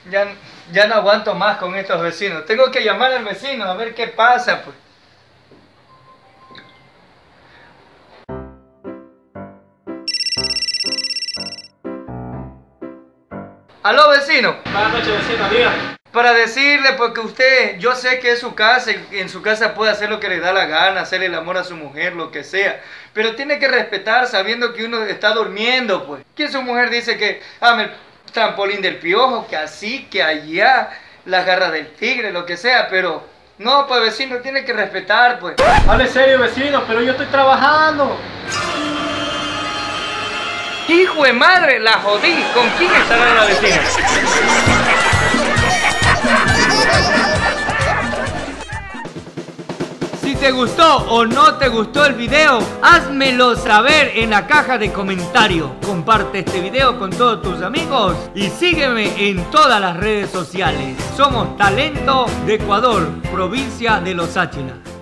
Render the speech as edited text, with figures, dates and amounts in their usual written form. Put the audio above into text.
Ya, ya no aguanto más con estos vecinos. Tengo que llamar al vecino a ver qué pasa, pues. Aló, vecino. Buenas noches, vecino, dígame. Para decirle, porque usted, yo sé que es su casa y en su casa puede hacer lo que le da la gana, hacer el amor a su mujer, lo que sea. Pero tiene que respetar sabiendo que uno está durmiendo, pues. Que su mujer dice que el trampolín del piojo, que así, que allá, las garras del tigre, lo que sea, pero no, pues vecino, tiene que respetar, pues. Hable serio, vecino, pero yo estoy trabajando. ¡Hijo de madre! ¡La jodí! ¿Con quién estará la vecina? Si te gustó o no te gustó el video, házmelo saber en la caja de comentarios. Comparte este video con todos tus amigos y sígueme en todas las redes sociales. Somos Talento de Ecuador, provincia de Los Áchilas.